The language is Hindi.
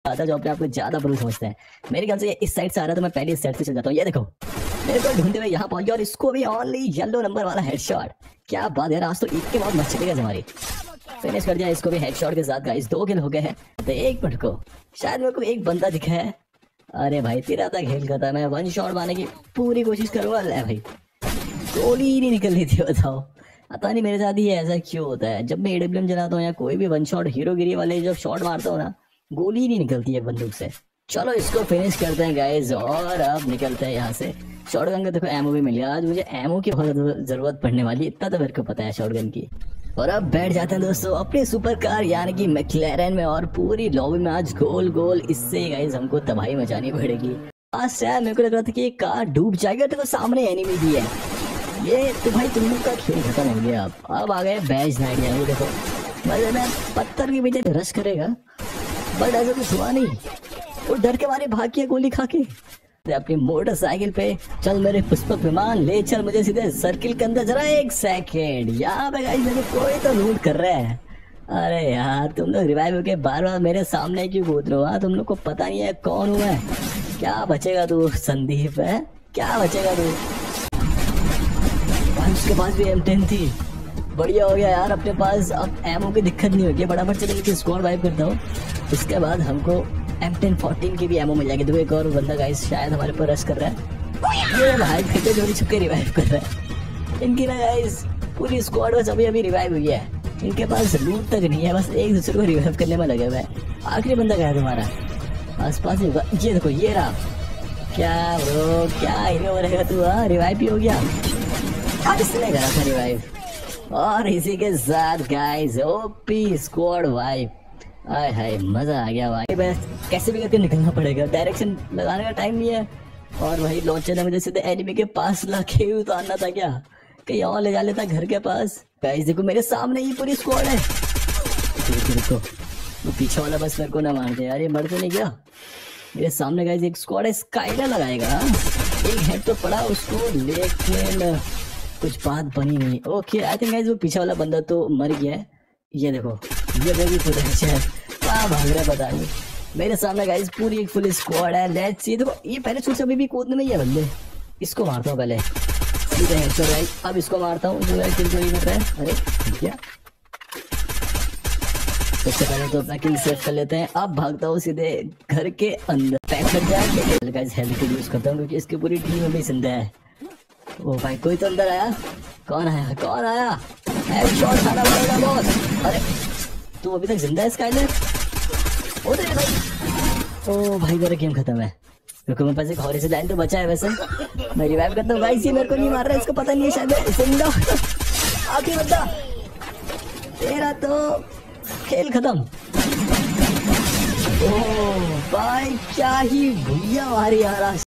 आता जो अपने आप को ज्यादा प्रो समझते हैं। मेरे ख्याल से ये इस साइड से आ रहा है तो मैं पहले इस साइड से चल जाता हूँ। ये देखो मेरे को ढूंढते हुए यहाँ पहुंच गया और इसको भी ओनली येलो नंबर वाला हेडशॉट। क्या बात है, आज तो एक के बाद मत चलेगा हमारी। फिनिश कर दिया इसको भी हेडशॉट के साथ गाइस। 2 किल हो गए हैं। तो एक मिनट को शायद मेरे को एक बंदा दिखा है। अरे भाई तेरा था खेल खत्म है। 1 शॉट मारने की पूरी कोशिश करूंगा। ले भाई गोली ही नहीं निकल रही थी। बताओ पता नहीं मेरे साथ ही ऐसा क्यों होता है। जब मैं एडब्ल्यूएम चलाता हूँ या कोई भी 1 शॉट हीरोगिरी वाले जब शॉट मारता हूँ ना, गोली ही नहीं निकलती है बंदूक से। चलो इसको फिनिश करते हैं गाइस और अब निकलते हैं यहाँ से। शॉटगन का देखो एमओ भी मिल गया। आज मुझे एमओ की बहुत जरूरत पड़ने वाली है, इतना तो मेरे को पता है शॉटगन की। और अब बैठ जाते हैं दोस्तों अपनी सुपर कार यानी कि मैक्लेरन में और पूरी लॉबी में आज गोल गोल इससे गाइस हमको तबाही मचानी पड़ेगी। आज शायद मेरे को लग रहा था कि ये कार डूब जाएगा। तो सामने एनिमी भी है। ये तो भाई तुम लोग का खेल खत्म हो गया। अब आ गए बैच नाइट। यानी देखो मजे में पत्थर के पीछे रश करेगा बट ऐसा कुछ हुआ नहीं। वो डर के मारे भाग किया गोली खा के अपनी मोटरसाइकिल पे। चल मेरे पुष्पक विमान ले चल मुझे सीधे सर्किल के अंदर। जरा 1 सेकेंड यहाँ पे गाइस मेरे कोई तो लूट कर रहा है। अरे यार तुम लोग रिवाइव होके बार बार मेरे सामने क्यों कूद रहे हो? तुम लोग को पता नहीं है कौन हूँ मैं? क्या बचेगा तू संदीप है? क्या बचेगा तू? उसके पास भी M10 थी। बढ़िया हो गया यार अपने पास अब एमओ की दिक्कत नहीं होगी। फटाफट से लेके स्क्वाड वाइप करता हूँ। उसके बाद हमको M1014 की भी एमओ मिल जाएगी। 2 एक और बंदा गाइस शायद हमारे पर रश कर रहा है। ये भाई फिर से चोरी छुपके रिवाइव कर रहा है। इनकी ना गाइस पूरी स्क्वाड बस अभी अभी रिवाइव हुई है। इनके पास लूट तक नहीं है, बस एक दूसरे को रिवाइव करने में लगे हुए हैं। आखिरी बंदा गया तुम्हारा आसपास ही होगा। ये देखो ये रहा। क्या ब्रो क्या हीरो रहेगा तू? रिवाइव भी हो गया। इसने करा था रिवाइव और इसी के साथ गाइस ओपी स्क्वाड वाइप। आय हाय मजा आ गया भाई। बस कैसे भी करके निकलना पड़ेगा। डायरेक्शन लगाने का टाइम नहीं है और वही लॉन्चर ने मुझे सीधे एनिमी के पास लाके उतारना था। क्या कहीं और ले जा लेता घर के पास। गाइस देखो मेरे सामने ही पूरी स्क्वाड है। देखो वो पीछे वाला बस मेरे को ना मार दे यार। ये मर तो नहीं गया? मेरे सामने गाइस एक स्क्वाड है। स्काइलर लगाएगा। एक हेड तो पड़ा उसको लेकिन कुछ बात बनी नहीं। ओके आई थिंक गाइस वो पीछे वाला बंदा तो मर गया है। ये देखो ये भी खुद है। क्या भाग रहा है पता नहीं। मेरे सामने गाइस पूरी एक फुल स्क्वाड है। Let's see. देखो ये पहले सोच अभी भी कूदने में ही है बंदे। इसको मारता हूँ पहले सीधे हेडशॉट गाइस। अब इसको मारता हूँ जो किल चोरी कर रहा है। अरे क्या सबसे पहले तो अपना किल सेव कर लेते हैं। अब भागता हूँ सीधे घर के अंदर। पैक लग जाए गाइस हेल्थ किट यूज करता हूँ क्योंकि इसकी पूरी टीम में भी जिंदा है। ओ भाई कोई तो अंदर आया। कौन आया कौन आया? हेडशॉट खाना पड़ेगा बॉस। अरे तू अभी तक जिंदा है स्काइलर? उधर भाई। ओ भाई मेरा गेम खत्म है। रुको मेरे पास एक हॉरिजॉन्टल लाइन तो बचा है वैसे। मैं रिवाइव करता हूँ गाइस। ये मेरे को नहीं मार रहा है। इसको पता नहीं है शायद जिंदा। आखिरी बंदा तेरा तो खेल खत्म। ओ भाई क्या ही भैया मारी यार।